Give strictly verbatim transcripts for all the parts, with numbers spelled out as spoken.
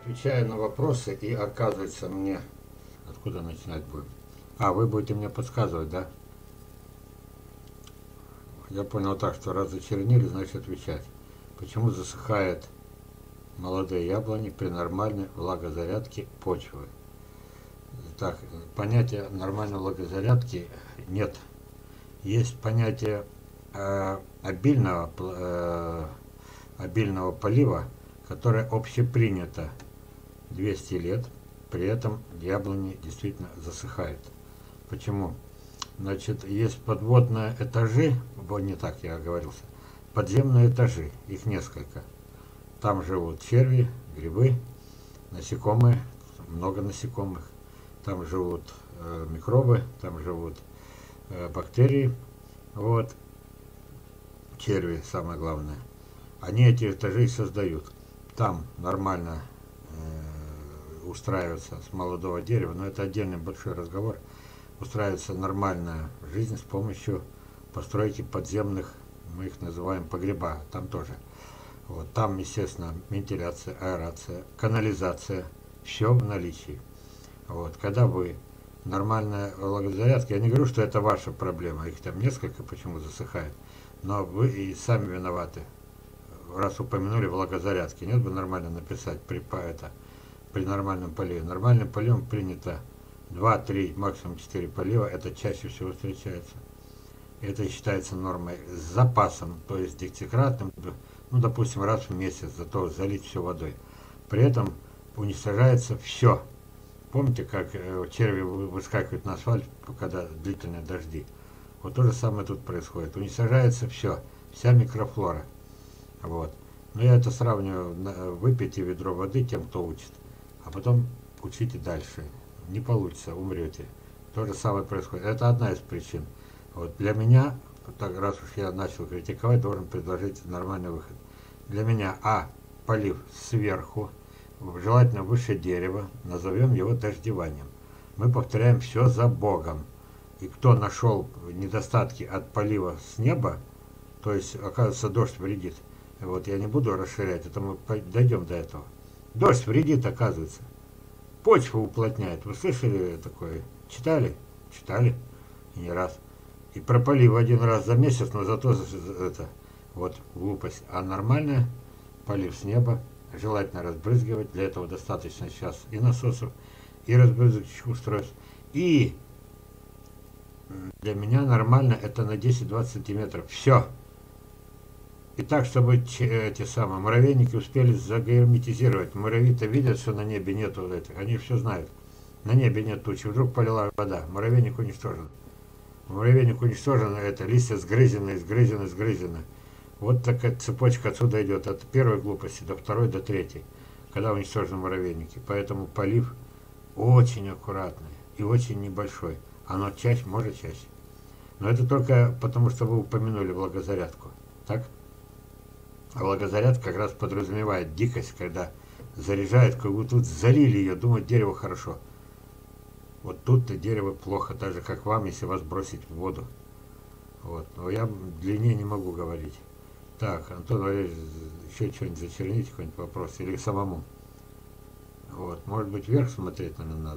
Отвечаю на вопросы, и оказывается мне... Откуда начинать будем? А, вы будете мне подсказывать, да? Я понял так, что раз зачернили, значит отвечать. Почему засыхают молодые яблони при нормальной влагозарядке почвы? Так, понятия нормальной влагозарядки нет. Есть понятие э, обильного, э, обильного полива, которое общепринято двести лет, при этом яблони действительно засыхают. Почему? Значит, есть подводные этажи, вот не так я оговорился, подземные этажи, их несколько. Там живут черви, грибы, насекомые, много насекомых. Там живут э, микробы, там живут э, бактерии. Вот. Черви, самое главное. Они эти этажи создают. Там нормально э, устраиваться с молодого дерева, но это отдельный большой разговор. Устраивается нормальная жизнь с помощью постройки подземных, мы их называем погреба, там тоже. Вот, там, естественно, вентиляция, аэрация, канализация, все в наличии. Вот, когда вы нормальная влагозарядка, я не говорю, что это ваша проблема, их там несколько, почему засыхает, но вы и сами виноваты. Раз упомянули влагозарядки, нет бы нормально написать при, это, при нормальном поливе. Нормальным поливом принято два-три, максимум четыре полива, это чаще всего встречается. Это считается нормой с запасом, то есть десятикратным, ну, допустим, раз в месяц, зато залить все водой. При этом уничтожается все. Помните, как черви выскакивают на асфальт, когда длительные дожди? Вот то же самое тут происходит. Уничтожается все, вся микрофлора. Вот. Но я это сравниваю, выпейте ведро воды тем, кто учит, а потом учите дальше. Не получится, умрете. То же самое происходит. Это одна из причин. Вот для меня, так, раз уж я начал критиковать, должен предложить нормальный выход. Для меня, а, полив сверху, желательно выше дерева, назовем его дождеванием. Мы повторяем все за Богом. И кто нашел недостатки от полива с неба, то есть, оказывается, дождь вредит. Вот я не буду расширять, это мы дойдем до этого. Дождь вредит, оказывается. Почву уплотняет. Вы слышали такое? Читали? Читали. И не раз. И про полив один раз за месяц, но зато это вот глупость. А нормальная полив с неба желательно разбрызгивать. Для этого достаточно сейчас и насосов, и разбрызгивающих устройств. И для меня нормально это на десять-двадцать сантиметров. Все. И так, чтобы эти самые муравейники успели загерметизировать. Муравьи-то видят, что на небе нету этих. Они все знают. На небе нет тучи. Вдруг полила вода. Муравейник уничтожен. Муравейник уничтожен, это листья сгрызены, сгрызены, сгрызены. Вот такая цепочка отсюда идет. От первой глупости до второй, до третьей. Когда уничтожены муравейники. Поэтому полив очень аккуратный и очень небольшой. Оно чаще, может чаще. Но это только потому, что вы упомянули влагозарядку. Так? А влагозарядка как раз подразумевает дикость, когда заряжает, как будто тут залили ее, думают, дерево хорошо. Вот тут-то дерево плохо, так же, как вам, если вас бросить в воду. Вот. Но я длиннее не могу говорить. Так, Антон Валерьевич, еще что-нибудь зачернить, какой-нибудь вопрос, или самому. Вот. Может быть, вверх смотреть, наверное,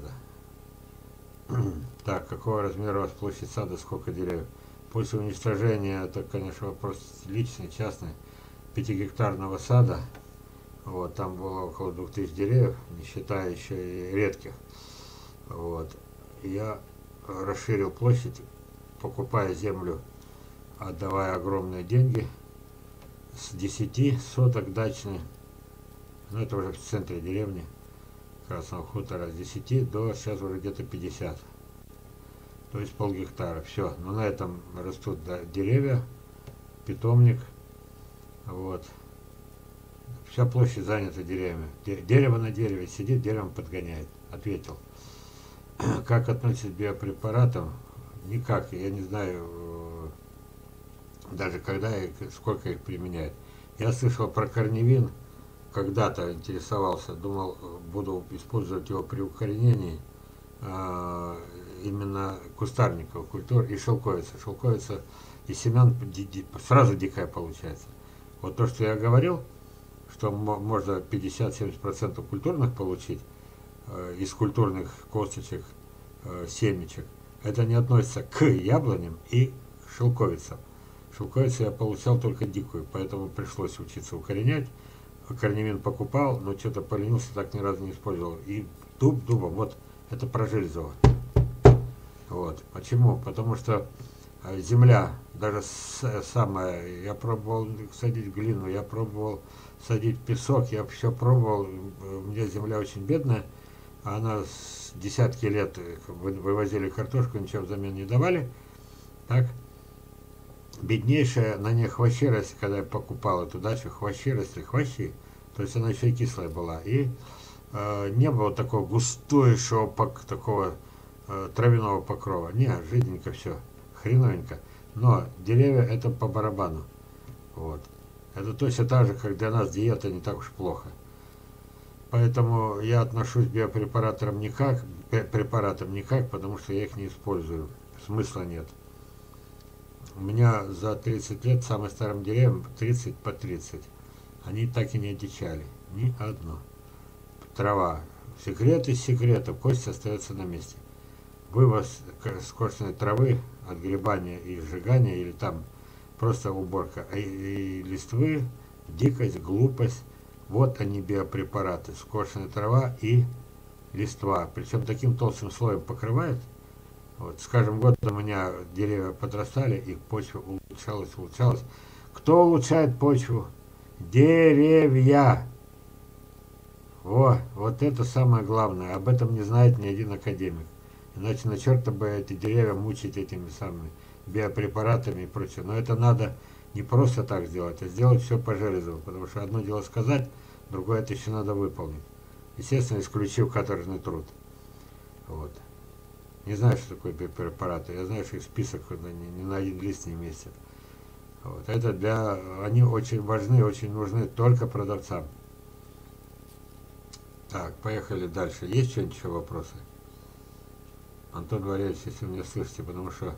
надо. Так, какого размера у вас площадь сада, сколько деревьев? После уничтожения, это, конечно, вопрос личный, частный. Пятигектарного сада, вот, там было около двух тысяч деревьев, не считая еще и редких. Вот. Я расширил площадь, покупая землю, отдавая огромные деньги, с десяти соток дачной, ну это уже в центре деревни, Красного хутора, с десяти до сейчас уже где-то пятьдесят, то есть полгектара, все. Но на этом растут деревья, питомник. Вот. Вся площадь занята деревьями. Дерево на дереве сидит, деревом подгоняет. Ответил. Как относится к биопрепаратам? Никак. Я не знаю даже когда и сколько их применяют. Я слышал про корневин. Когда-то интересовался. Думал, буду использовать его при укоренении именно кустарниковых культур и шелковица. Шелковица и семян сразу дикая получается. Вот то, что я говорил, что можно пятьдесят-семьдесят процентов культурных получить, э, из культурных косточек, э, семечек, это не относится к яблоням и шелковицам. Шелковицу я получал только дикую, поэтому пришлось учиться укоренять. Корневин покупал, но что-то поленился, так ни разу не использовал. И дуб дубом, вот это про Жильзово. Вот. Почему? Потому что земля, даже самая, я пробовал садить глину, я пробовал садить песок, я все пробовал, у меня земля очень бедная, она с десятки лет вывозили картошку, ничего взамен не давали, так, беднейшая, на ней хвощи росли, когда я покупал эту дачу, хвощи росли, хвощи, то есть она еще и кислая была, и э, не было такого густойшего, такого э, травяного покрова, не, жиденько все, хреновенько, но деревья это по барабану, вот, это точно так же, как для нас диета не так уж плохо, поэтому я отношусь к биопрепаратам никак, препаратам никак, потому что я их не использую, смысла нет. У меня за тридцать лет самым старым деревьям тридцать по тридцать. Они так и не одичали. Ни одно. Трава. Секрет из секретов. Кость остается на месте. Вывоз скошенной травы, отгребания и сжигания, или там просто уборка. И, и листвы, дикость, глупость. Вот они биопрепараты. Скошенная трава и листва. Причем таким толстым слоем покрывает. Вот, скажем, год у меня деревья подрастали, и почва улучшалась, улучшалась. Кто улучшает почву? Деревья! Во, вот это самое главное. Об этом не знает ни один академик. Иначе на черта бы эти деревья мучить этими самыми биопрепаратами и прочее. Но это надо не просто так сделать, а сделать все по Железову. Потому что одно дело сказать, другое это еще надо выполнить. Естественно, исключив каторжный труд. Вот. Не знаю, что такое биопрепараты. Я знаю, что их список ни, ни на один лист не вместит. Вот. Это для... Они очень важны, очень нужны только продавцам. Так, поехали дальше. Есть что-нибудь еще вопросы? Антон Валерьевич, если вы меня слышите, потому что...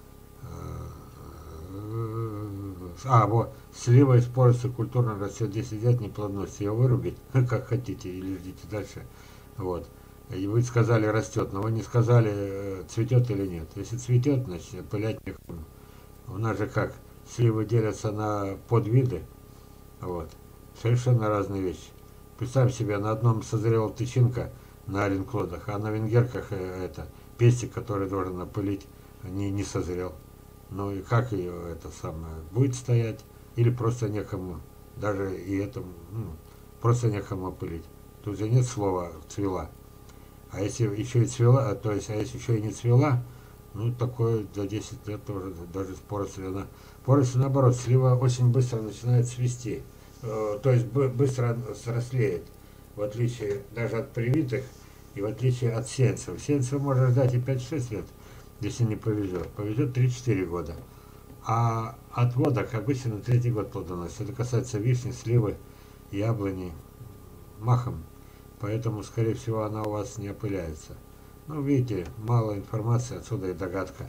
А, вот, слива используется культурно, растет десять лет, не плодоносится. Ее вырубить, как хотите, или ждите дальше. Вот. И вы сказали растет, но вы не сказали, цветет или нет. Если цветет, значит пылять некому. У нас же как, сливы делятся на подвиды, вот, совершенно разные вещи. Представь себе, на одном созрела тычинка на оренклодах, а на венгерках это, пестик, который должен опылить, не, не созрел. Ну и как ее это самое, будет стоять, или просто некому, даже и это, ну, просто некому опылить. Тут же нет слова «цвела». А если еще и цвела, то есть, а если еще и не цвела, ну, такое за десять лет тоже, даже с порослью, она, поросль наоборот, слива очень быстро начинает цвести, э, то есть быстро взрослеет, в отличие даже от привитых и в отличие от сеянцев. Сеянцев можно ждать и пять-шесть лет, если не повезет, повезет три-четыре года, а от водок обычно на третий год плодоносит. Это касается вишни, сливы, яблони, махом. Поэтому, скорее всего, она у вас не опыляется. Ну, видите, мало информации, отсюда и догадка.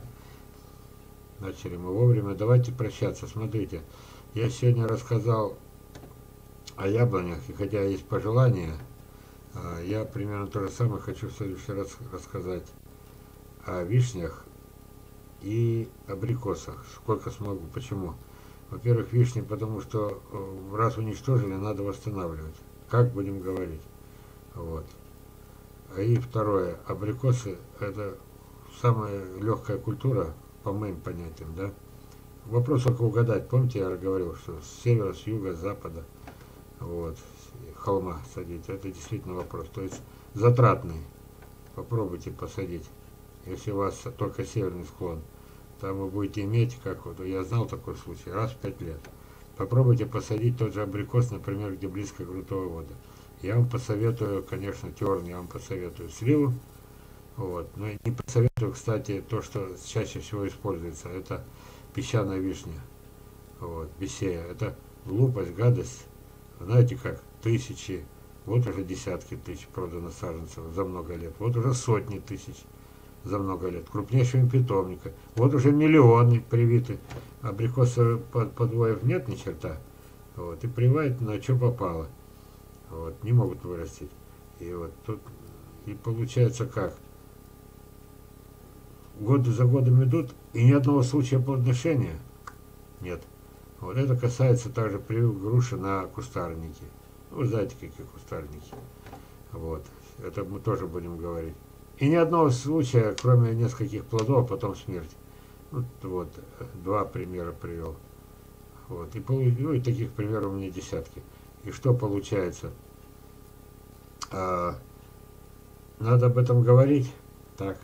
Начали мы вовремя. Давайте прощаться. Смотрите, я сегодня рассказал о яблонях, и хотя есть пожелания, я примерно то же самое хочу в следующий раз рассказать о вишнях и абрикосах. Сколько смогу. Почему? Во-первых, вишни, потому что раз уничтожили, надо восстанавливать. Как будем говорить? Вот. И второе, абрикосы это самая легкая культура, по моим понятиям, да. Вопрос только угадать. Помните, я говорил, что с севера, с юга, с запада, вот, холма садить. Это действительно вопрос. То есть затратный. Попробуйте посадить. Если у вас только северный склон, там вы будете иметь, как вот, я знал такой случай, раз в пять лет. Попробуйте посадить тот же абрикос, например, где близко грунтовая вода. Я вам посоветую, конечно, терн, я вам посоветую сливу. Вот. Но не посоветую, кстати, то, что чаще всего используется. Это песчаная вишня. Вот, бисея. Это глупость, гадость. Знаете как? Тысячи, вот уже десятки тысяч продано саженцев за много лет. Вот уже сотни тысяч за много лет. Крупнейшего питомника. Вот уже миллионы привиты. Абрикоса под, подвоев нет ни черта. Вот. И прививают на что попало. Вот, не могут вырастить. И вот тут, и получается как? Годы за годом идут, и ни одного случая плодоношения нет. Вот это касается также прививок груши на кустарники. Вы знаете, какие кустарники. Вот. Это мы тоже будем говорить. И ни одного случая, кроме нескольких плодов, а потом смерть. Вот, вот два примера привел. Вот. И, ну, и таких примеров у меня десятки. И что получается? А, надо об этом говорить. Так.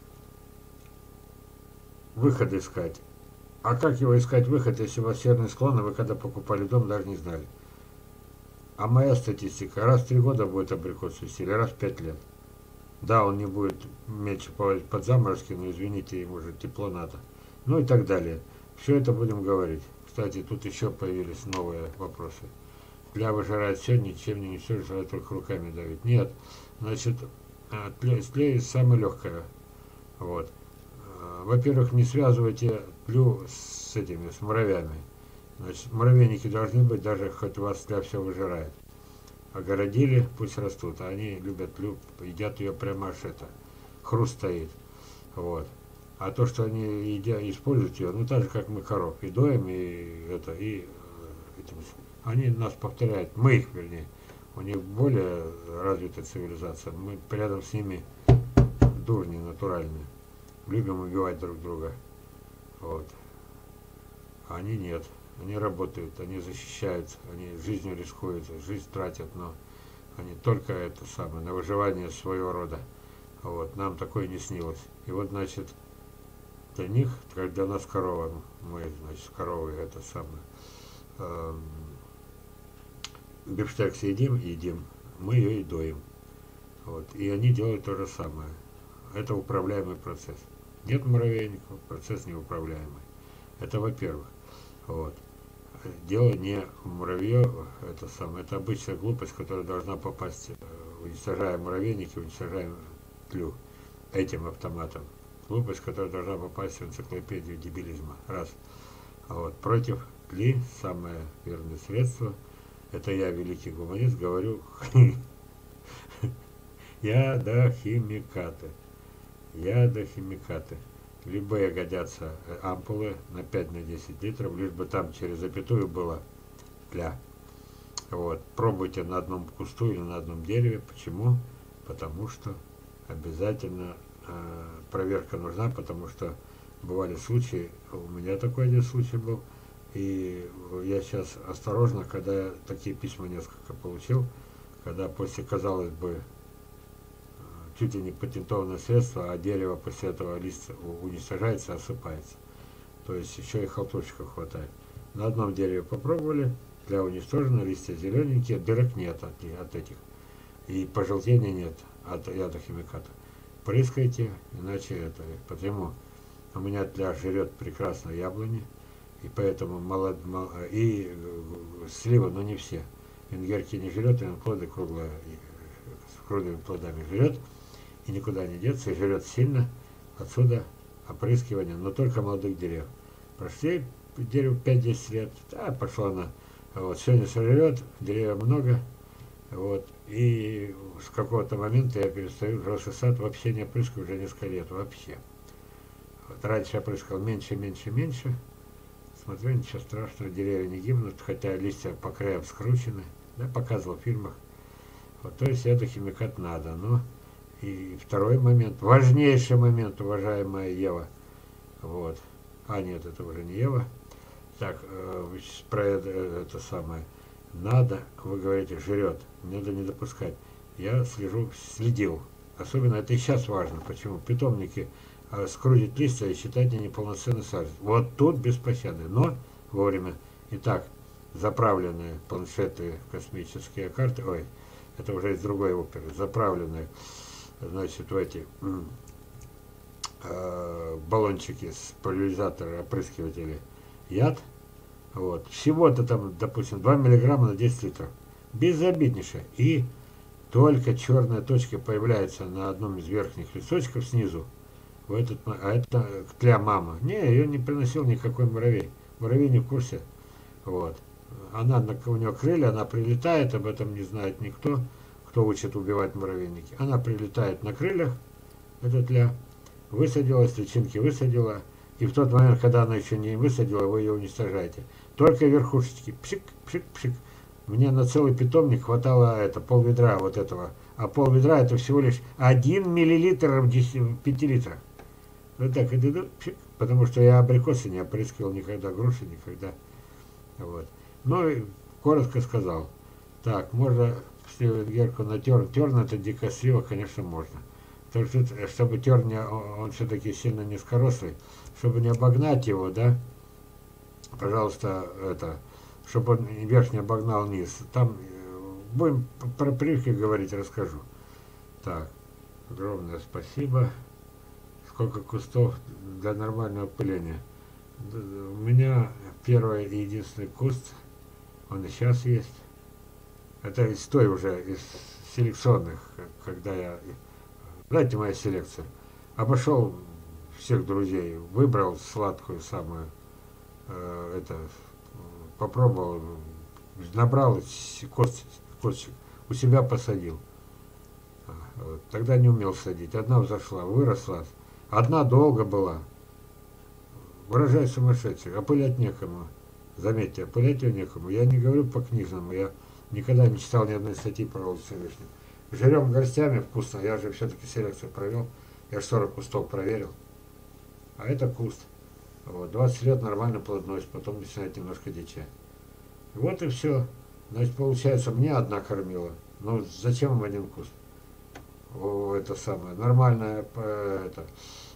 Выход искать. А как его искать выход, если у вас северный склон, а вы когда покупали дом, даже не знали? А моя статистика, раз в три года будет абрикос цвести, или раз в пять лет. Да, он не будет меньше под заморозки, но извините, ему же тепло надо. Ну и так далее. Все это будем говорить. Кстати, тут еще появились новые вопросы. Тля выжирает все, ничем не несет, желает только руками давить. Нет, значит, тлей самое легкое. Вот. Во-первых, не связывайте тлю с этими, с муравьями. Значит, муравейники должны быть, даже хоть у вас тля все выжирает. Огородили, пусть растут. А они любят тлю, едят ее прямо аж это. Хруст стоит. Вот. А то, что они едят, используют ее, ну так же, как мы коров. И доим, и это, и этим, они нас повторяют. Мы их, вернее. У них более развитая цивилизация. Мы рядом с ними дурни натуральные. Любим убивать друг друга. Вот. А они нет. Они работают, они защищаются, они жизнью рискуют, жизнь тратят, но они только это самое, на выживание своего рода. Вот. Нам такое не снилось. И вот, значит, для них, как для нас корова, мы, значит, коровы это самое. Эм, бифштекс едим, едим, мы ее и доим. Вот. И они делают то же самое. Это управляемый процесс. Нет муравейников, процесс неуправляемый. Это во-первых. Вот. Дело не в муравье, это самое, это обычная глупость, которая должна попасть, уничтожая муравейники, уничтожая тлю этим автоматом. Глупость, которая должна попасть в энциклопедию дебилизма. Раз. Вот. Против тли самое верное средство, это я, великий гуманист, говорю, ядохимикаты. Ядохимикаты. Любые годятся ампулы на пять-десять литров, лишь бы там через запятую было тля. Вот. Пробуйте на одном кусту или на одном дереве. Почему? Потому что обязательно э, проверка нужна, потому что бывали случаи, у меня такой один случай был, и я сейчас осторожно, когда такие письма несколько получил, когда после, казалось бы, чуть ли не патентованное средство, а дерево после этого лист уничтожается, осыпается. То есть еще и халтурщиков хватает. На одном дереве попробовали, тля уничтожена, листья зелененькие, дырок нет от, от этих. И пожелтения нет от ядохимиката. Прыскайте, иначе это. Потому у меня тля жрет прекрасно яблони, и поэтому молод, мол, и слива, но не все. Венгерки не жрет, и плоды круглые, с круглыми плодами жрет. И никуда не деться, и жрет сильно. Отсюда опрыскивание, но только молодых деревьев. Прошли дереву пять-десять лет, да, пошла она. Вот, сегодня сожрет, деревьев много. Вот, и с какого-то момента я перестаю взрослый сад вообще не опрыскиваю уже несколько лет, вообще. Вот, раньше я опрыскал меньше, меньше, меньше. Смотрю, ничего страшного, деревья не гибнут, хотя листья по краям скручены. Да, показывал в фильмах. Вот, то есть ядохимикат надо, но... И второй момент, важнейший момент, уважаемая Ева. Вот. А, нет, это уже не Ева. Так, э, про это, это самое. Надо, вы говорите, жрет. Надо не допускать. Я слежу, следил. Особенно это и сейчас важно. Почему? Питомники э, скрутить листья и считать неполноценный сажень. Вот тут без пощады. Но вовремя. Итак, заправленные планшеты, космические карты. Ой, это уже из другой оперы. Заправленные. Значит, в эти э, баллончики с пульверизатора, опрыскиватели, яд. Вот. Всего-то там, допустим, два миллиграмма на десять литров. Безобиднейшее. И только черная точка появляется на одном из верхних листочков снизу. В этот, а это тля мама. Не, ее не приносил никакой муравей. Муравей не в курсе. Вот. Она, у нее крылья, она прилетает, об этом не знает никто, кто учит убивать муравейники. Она прилетает на крыльях, этот ля, высадилась, личинки высадила, и в тот момент, когда она еще не высадила, вы ее уничтожаете. Только верхушечки, пшик, пшик, пшик. Мне на целый питомник хватало это, пол ведра вот этого. А пол ведра это всего лишь один миллилитр в пяти литрах. Вот так, пшик, потому что я абрикосы не опрыскивал никогда, груши никогда. Вот. Ну и коротко сказал. Так, можно герку на терн. Терн это дико слива, конечно, можно. Только тут, чтобы терн, не, он все-таки сильно низкорослый, чтобы не обогнать его, да, пожалуйста, это, чтобы он верх не обогнал низ. Там будем про прививки говорить, расскажу. Так, огромное спасибо. Сколько кустов для нормального пыления. У меня первый и единственный куст, он и сейчас есть. Это из той уже, из селекционных, когда я, знаете, моя селекция. Обошел всех друзей, выбрал сладкую самую, э, это, попробовал, набрал кость, косточек, у себя посадил. Вот. Тогда не умел садить. Одна взошла, выросла. Одна долго была. Урожай сумасшедший, опылять некому. Заметьте, опылять ее некому. Я не говорю по книжному, я никогда не читал ни одной статьи про волосную вишню. Жрем горстями вкусно, я же все-таки селекцию провел. Я же сорок кустов проверил. А это куст. Вот, двадцать лет нормально плодность, потом начинает немножко дичать. Вот и все. Значит, получается, мне одна кормила. Ну, зачем им один куст? О, это самое. Нормальное, это,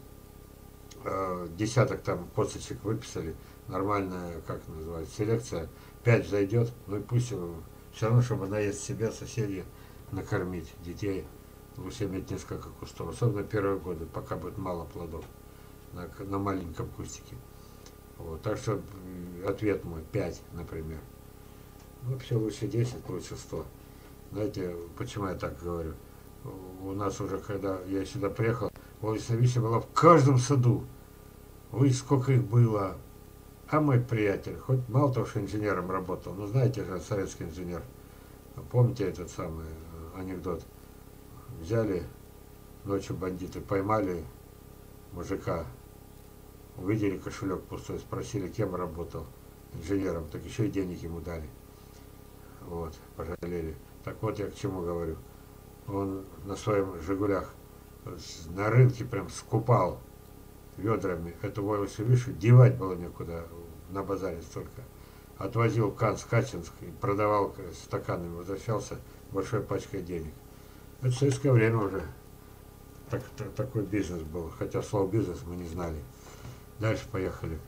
десяток там косточек выписали. Нормальная, как называется, селекция. Пять зайдет, ну и пусть все равно, чтобы наесть себя, соседей, накормить детей. Лучше иметь несколько кустов, особенно первые годы, пока будет мало плодов на, на маленьком кустике. Вот, так что ответ мой пять, например. Вообще лучше десять, лучше сто. Знаете, почему я так говорю? У нас уже, когда я сюда приехал, волосная вишня была в каждом саду. Ой, сколько их было. А мой приятель, хоть мало того, что инженером работал, но знаете же, советский инженер. Помните этот самый анекдот? Взяли ночью бандиты, поймали мужика, увидели кошелек пустой, спросили, кем работал, инженером, так еще и денег ему дали. Вот, пожалели. Так вот я к чему говорю. Он на своем «Жигулях» на рынке прям скупал ведрами эту волосную вишню, девать было некуда, на базаре столько. Отвозил в Канск-Качинск и продавал стаканами, возвращался большой пачкой денег. Это в советское время уже так, так, такой бизнес был, хотя слово «бизнес» мы не знали. Дальше поехали.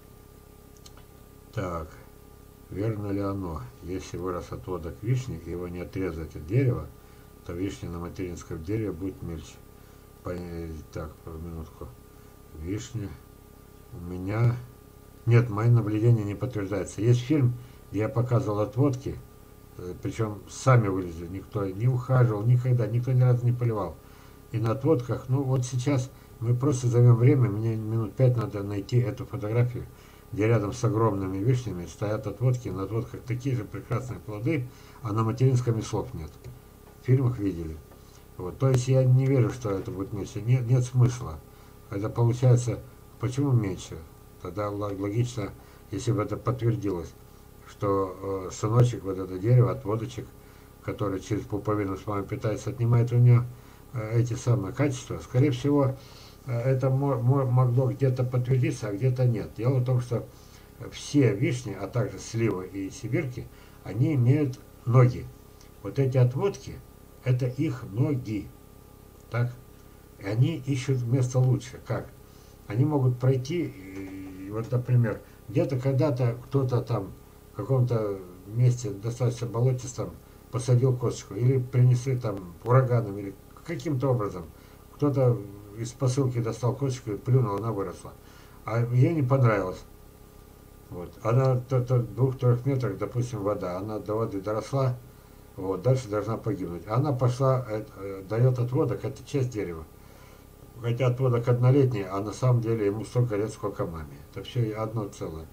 Так, верно ли оно, если вырос отводок вишни и его не отрезать от дерева, то вишня на материнском дереве будет мельче. Так, минутку. Вишня. У меня... Нет, мои наблюдения не подтверждаются. Есть фильм, где я показывал отводки, причем сами вылезли, никто не ухаживал, никогда, никто ни разу не поливал. И на отводках, ну вот сейчас мы просто займем время, мне минут пять надо найти эту фотографию, где рядом с огромными вишнями стоят отводки, на отводках такие же прекрасные плоды, а на материнском и слов нет. В фильмах видели. Вот. То есть я не верю, что это будет меньше. Нет, нет смысла. Это получается, почему меньше? Тогда логично, если бы это подтвердилось, что э, сыночек, вот это дерево, отводочек, который через пуповину с мамой питается, отнимает у нее э, эти самые качества. Скорее всего, э, это мо мо могло где-то подтвердиться, а где-то нет. Дело в том, что все вишни, а также сливы и сибирки, они имеют ноги. Вот эти отводки, это их ноги. Так? И они ищут место лучше. Как? Они могут пройти, и, и вот, например, где-то когда-то кто-то там в каком-то месте достаточно болотистом посадил косточку, или принесли там ураганом, или каким-то образом. Кто-то из посылки достал косточку и плюнул, она выросла. А ей не понравилось. Вот. Она в двух-трех метрах, допустим, вода, она до воды доросла, вот, дальше должна погибнуть. Она пошла, это, дает отводок, это часть дерева. Хотя отводок однолетний, а на самом деле ему столько лет, сколько маме. Это все одно целое.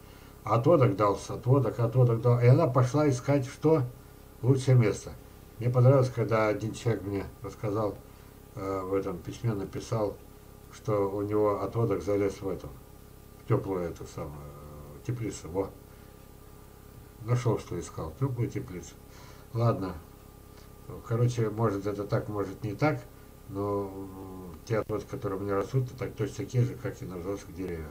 отводок дался, отводок, отводок дал. И она пошла искать, что? Лучшее место. Мне понравилось, когда один человек мне рассказал, э, в этом письме написал, что у него отводок залез в эту, в теплую эту самую э, теплицу. Во. Нашел, что искал. Теплую теплицу. Ладно. Короче, может это так, может не так, но те отводки, которые у меня растут, так точно такие же, как и на взрослых деревьях.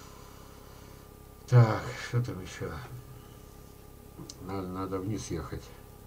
Так, что там еще? Надо, надо вниз ехать.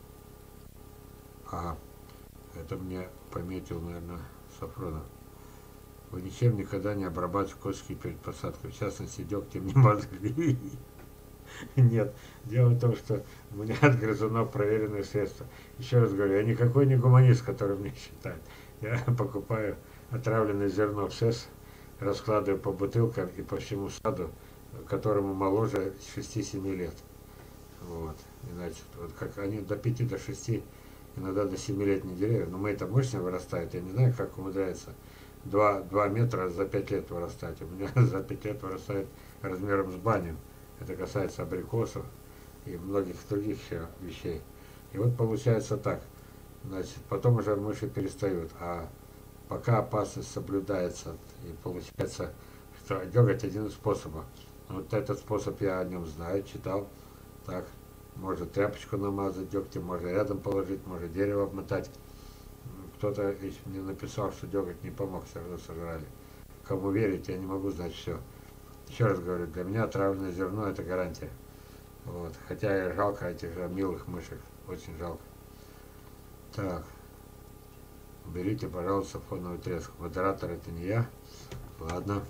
А, это мне пометил, наверное, Сафронов. Вы ничем никогда не обрабатываете кочки перед посадкой, в частности, дегтем не мазали. Нет, дело в том, что у меня от грызунов проверенные средства. Еще раз говорю, я никакой не гуманист, который мне считает. Я покупаю отравленное зерно в СЭС, раскладываю по бутылкам и по всему саду, которому моложе шести-семи лет. Вот. Иначе, вот как они до пяти, до шести, иногда до семилетних деревьев, но мои-то мощно вырастают, я не знаю, как умудряется два, два метра за пять лет вырастать. У меня за пять лет вырастает размером с баню. Это касается абрикосов и многих других вещей. И вот получается так. Значит, потом уже мыши перестают. А пока опасность соблюдается, и получается, что дергать один из способов. Вот этот способ я о нем знаю, читал. Так, может тряпочку намазать дегтем, можно рядом положить, может дерево обмотать. Кто-то мне написал, что деготь не помог, все равно сожрали. Кому верить, я не могу знать все. Еще раз говорю, для меня отравленное зерно это гарантия. Вот. Хотя и жалко этих же милых мышек. Очень жалко. Так. Уберите, пожалуйста, фоновый треск. Модератор это не я. Ладно.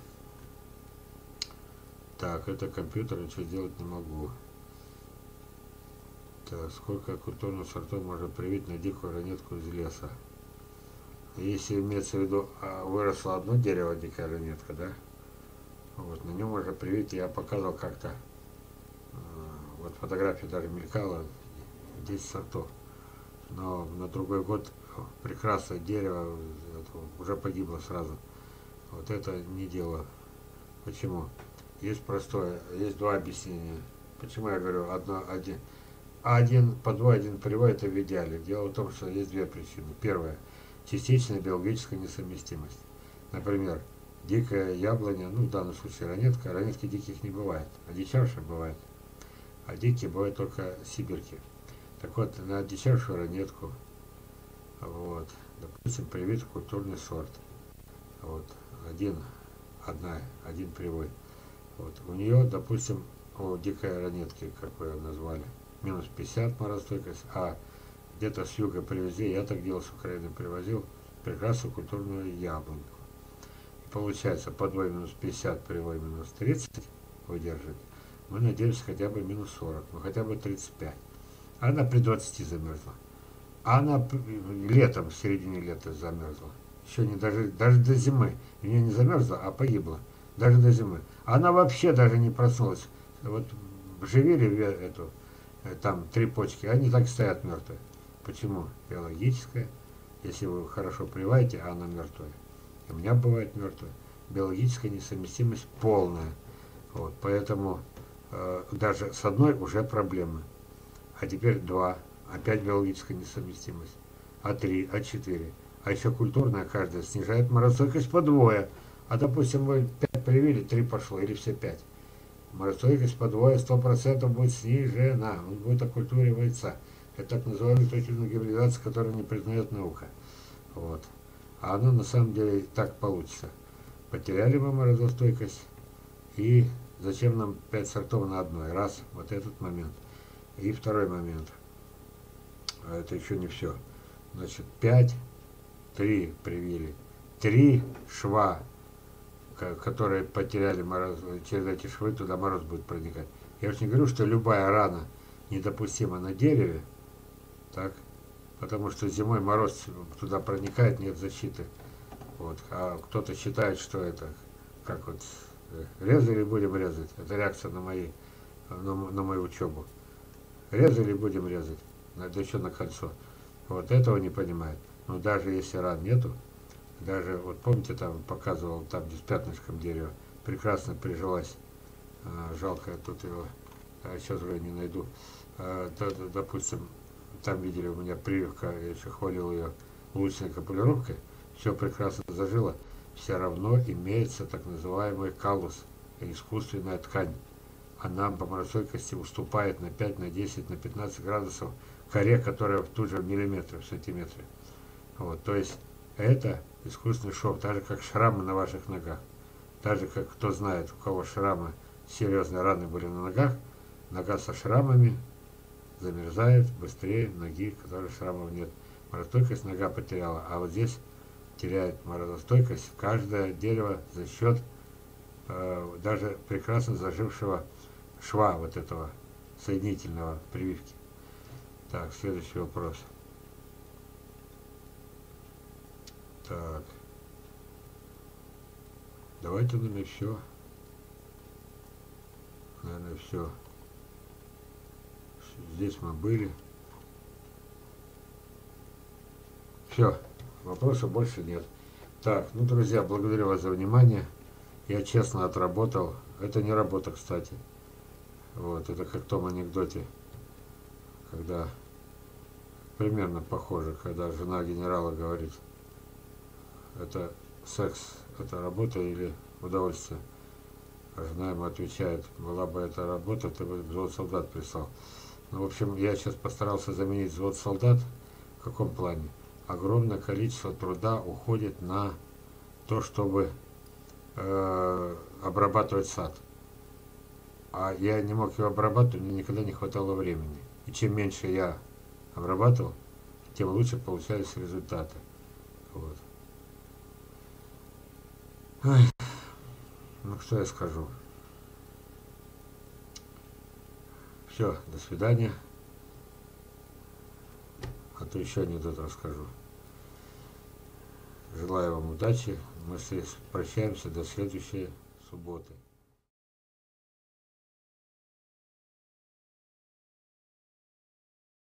Так, это компьютер, ничего сделать не могу. Так, сколько культурных сортов можно привить на дикую ранетку из леса? Если имеется в виду, а выросло одно дерево, дикая ранетка, да? Вот, на нем можно привить, я показывал как-то, вот фотография даже мелькала, десять сортов. Но на другой год прекрасное дерево уже погибло сразу. Вот это не дело. Почему? Есть простое, есть два объяснения. Почему я говорю одно, один, один по два, один привой, это в идеале. Дело в том, что есть две причины. Первая, частичная биологическая несовместимость. Например, дикая яблоня, ну в данном случае ранетка, ранетки диких не бывает, а дичавшие бывает. А дикие бывают только сибирки. Так вот, на одичавшую ранетку, вот, допустим, привит культурный сорт. Вот, один, одна, один привой. Вот, у нее, допустим, у дикой ранетки, как вы ее назвали, минус пятьдесят морозостойкость, а где-то с юга привезли, я так делал, с Украины привозил, прекрасную культурную яблоньку. Получается, подвой минус пятьдесят, привой минус тридцать выдержит. Мы надеемся хотя бы минус сорок, ну хотя бы тридцать пять. Она при двадцати замерзла. Она летом, в середине лета замерзла. Еще не даже, даже до зимы. У нее не замерзла, а погибла. Даже до зимы. Она вообще даже не проснулась. Вот вживили эту, там три почки, они так и стоят мертвые. Почему? Биологическая. Если вы хорошо приваете, а она мертвая. У меня бывает мертвая. Биологическая несовместимость полная. Вот, поэтому э, даже с одной уже проблемы. А теперь два. Опять биологическая несовместимость. А три, а четыре. А еще культурная каждая снижает морозостойкость по двое. А допустим, вы пять привили, три пошло, или все пять. Морозостойкость по двое сто процентов будет снижена. Он будет окультуриваться. Это так называемая точечная гибридизация, которую не признает наука. Вот. А оно на самом деле так получится. Потеряли мы морозостойкость, и зачем нам пять сортов на одной? Раз, вот этот момент. И второй момент. А это еще не все. Значит, пять, три привили. Три шва, которые потеряли мороз, через эти швы туда мороз будет проникать. Я уж не говорю, что любая рана недопустима на дереве, так, потому что зимой мороз туда проникает, нет защиты. Вот. А кто-то считает, что это, как вот, резали будем резать. Это реакция на, мои, на, на мою учебу. Резали будем резать, надо еще на кольцо. Вот этого не понимает. Но даже если ран нету, даже, вот помните, там показывал, там где с пятнышком дерева, прекрасно прижилась, а, жалко, тут его а сейчас уже не найду, а, да, да, допустим, там видели у меня прививка, я еще хвалил ее лучной капулировкой, все прекрасно зажило, все равно имеется так называемый каллус, искусственная ткань. Она по морозостойкости уступает на пять, на десять, на пятнадцать градусов коре, которая в тут же в миллиметре, в сантиметре. Вот, то есть это искусственный шов, так же как шрамы на ваших ногах. Так же как кто знает, у кого шрамы, серьезные раны были на ногах, нога со шрамами замерзает быстрее ноги, которой шрамов нет. Морозостойкость нога потеряла, а вот здесь теряет морозостойкость каждое дерево за счет э, даже прекрасно зажившего шва вот этого соединительного прививки. Так, следующий вопрос. Так. Давайте, наверное, все. Наверное, все. Здесь мы были. Все. Вопросов больше нет. Так, ну, друзья, благодарю вас за внимание. Я честно отработал. Это не работа, кстати. Вот, это как в том анекдоте, когда примерно похоже, когда жена генерала говорит, это секс, это работа или удовольствие? А жена ему отвечает, была бы это работа, ты бы взвод солдат прислал. Ну, в общем, я сейчас постарался заменить взвод солдат. В каком плане? Огромное количество труда уходит на то, чтобы э, обрабатывать сад. А я не мог его обрабатывать, мне никогда не хватало времени. И чем меньше я обрабатывал, тем лучше получались результаты. Вот. Ой. Ну, что я скажу? Все, до свидания. А то еще анекдот расскажу. Желаю вам удачи. Мы прощаемся до следующей субботы.